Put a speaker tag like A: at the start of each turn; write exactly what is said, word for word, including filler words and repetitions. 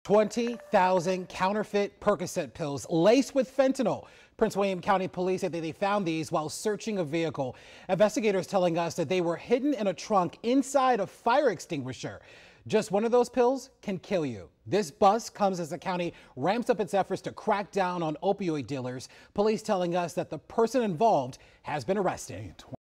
A: twenty thousand counterfeit Percocet pills laced with fentanyl. Prince William County Police said that they found these while searching a vehicle. Investigators telling us that they were hidden in a trunk inside a fire extinguisher. Just one of those pills can kill you. This bust comes as the county ramps up its efforts to crack down on opioid dealers. Police telling us that the person involved has been arrested.